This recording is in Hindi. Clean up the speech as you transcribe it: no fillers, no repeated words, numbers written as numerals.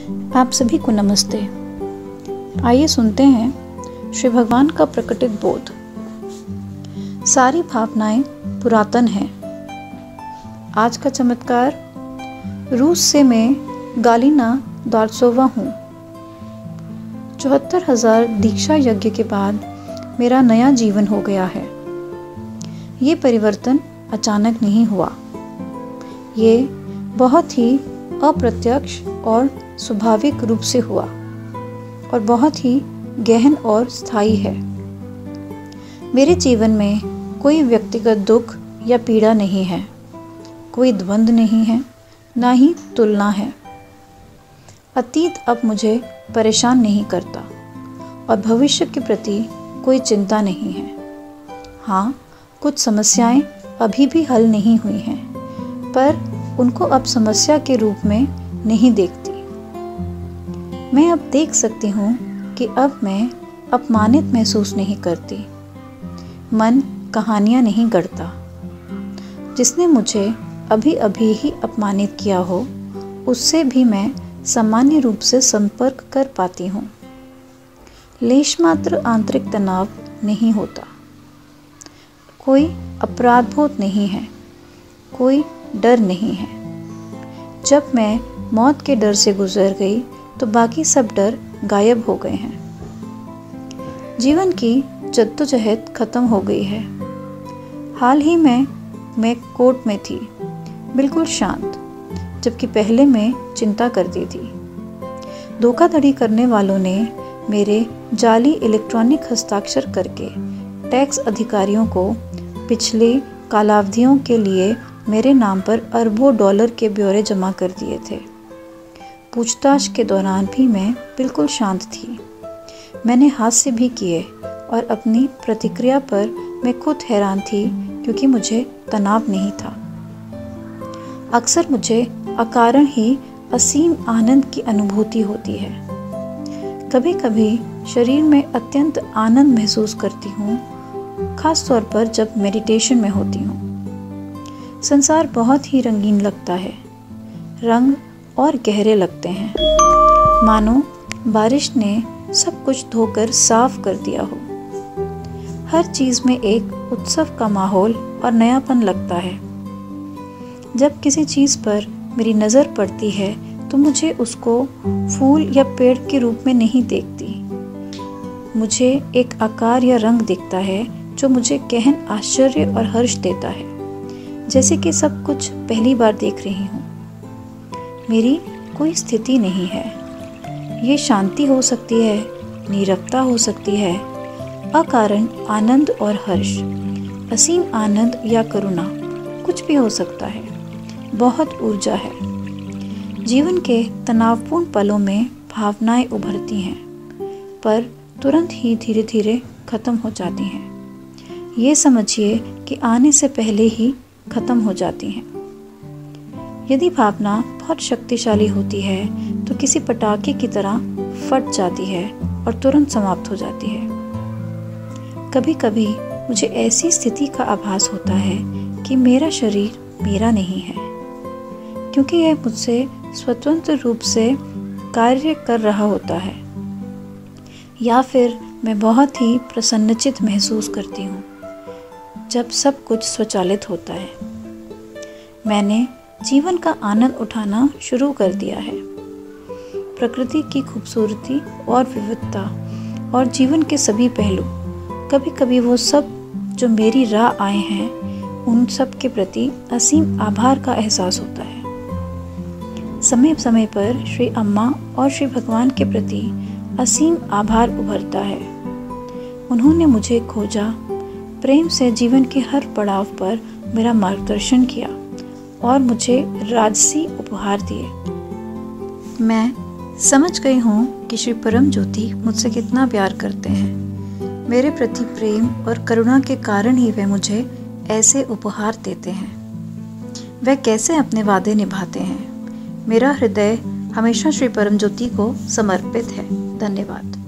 आप सभी को नमस्ते। आइए सुनते हैं श्री भगवान का प्रकटित बोध। सारी भावनाएं पुरातन हैं। आज का चमत्कार। रूस से मैं गालिना दार्सोवा हूँ। 74,000 दीक्षा यज्ञ के बाद मेरा नया जीवन हो गया है। ये परिवर्तन अचानक नहीं हुआ। ये बहुत ही अप्रत्यक्ष और स्वाभाविक रूप से हुआ और बहुत ही गहन और स्थायी है। मेरे जीवन में कोई व्यक्तिगत दुख या पीड़ा नहीं है, कोई द्वंद्व नहीं है, ना ही तुलना है। अतीत अब मुझे परेशान नहीं करता और भविष्य के प्रति कोई चिंता नहीं है। हाँ, कुछ समस्याएं अभी भी हल नहीं हुई हैं, पर उनको अब समस्या के रूप में नहीं देखती। मैं अब देख सकती हूँ कि अब मैं अपमानित महसूस नहीं करती। मन कहानियाँ नहीं गढ़ता। जिसने मुझे अभी अभी ही अपमानित किया हो, उससे भी मैं सामान्य रूप से संपर्क कर पाती हूँ। लेश मात्र आंतरिक तनाव नहीं होता। कोई अपराधबोध नहीं है, कोई डर नहीं है। जब मैं मौत के डर से गुजर गई तो बाकी सब डर गायब हो गए हैं। जीवन की जद्दोजहद खत्म हो गई है। हाल ही में मैं कोर्ट में थी, बिल्कुल शांत, जबकि पहले मैं चिंता करती थी। धोखाधड़ी करने वालों ने मेरे जाली इलेक्ट्रॉनिक हस्ताक्षर करके टैक्स अधिकारियों को पिछले कालावधियों के लिए मेरे नाम पर अरबों डॉलर के ब्यौरे जमा कर दिए थे। पूछताछ के दौरान भी मैं बिल्कुल शांत थी। मैंने हास्य भी किए और अपनी प्रतिक्रिया पर मैं खुद हैरान थी, क्योंकि मुझे तनाव नहीं था। अक्सर मुझे अकारण ही असीम आनंद की अनुभूति होती है। कभी कभी शरीर में अत्यंत आनंद महसूस करती हूँ, खास तौर पर जब मेडिटेशन में होती हूँ। संसार बहुत ही रंगीन लगता है। रंग और गहरे लगते हैं, मानो बारिश ने सब कुछ धोकर साफ कर दिया हो। हर चीज में एक उत्सव का माहौल और नयापन लगता है। जब किसी चीज पर मेरी नजर पड़ती है तो मुझे उसको फूल या पेड़ के रूप में नहीं देखती। मुझे एक आकार या रंग दिखता है जो मुझे गहन आश्चर्य और हर्ष देता है, जैसे कि सब कुछ पहली बार देख रही हूँ। मेरी कोई स्थिति नहीं है। ये शांति हो सकती है, नीरवता हो सकती है, अकारण आनंद और हर्ष, असीम आनंद या करुणा, कुछ भी हो सकता है। बहुत ऊर्जा है। जीवन के तनावपूर्ण पलों में भावनाएं उभरती हैं, पर तुरंत ही धीरे धीरे खत्म हो जाती हैं। ये समझिए कि आने से पहले ही खत्म हो जाती हैं। यदि भावना बहुत शक्तिशाली होती है तो किसी पटाखे की तरह फट जाती है और तुरंत समाप्त हो जाती है। कभी कभी मुझे ऐसी स्थिति का आभास होता है कि मेरा शरीर मेरा नहीं है, क्योंकि यह मुझसे स्वतंत्र रूप से कार्य कर रहा होता है। या फिर मैं बहुत ही प्रसन्नचित्त महसूस करती हूँ जब सब कुछ स्वचालित होता है। मैंने जीवन का आनंद उठाना शुरू कर दिया है। प्रकृति की खूबसूरती और विविधता और जीवन के सभी पहलू, कभी कभी वो सब जो मेरी राह आए हैं, उन सब के प्रति असीम आभार का एहसास होता है। समय समय पर श्री अम्मा और श्री भगवान के प्रति असीम आभार उभरता है। उन्होंने मुझे खोजा, प्रेम से जीवन के हर पड़ाव पर मेरा मार्गदर्शन किया और मुझे राजसी उपहार दिए। मैं समझ गई हूँ कि श्री परम ज्योति मुझसे कितना प्यार करते हैं। मेरे प्रति प्रेम और करुणा के कारण ही वे मुझे ऐसे उपहार देते हैं। वे कैसे अपने वादे निभाते हैं। मेरा हृदय हमेशा श्री परम ज्योति को समर्पित है। धन्यवाद।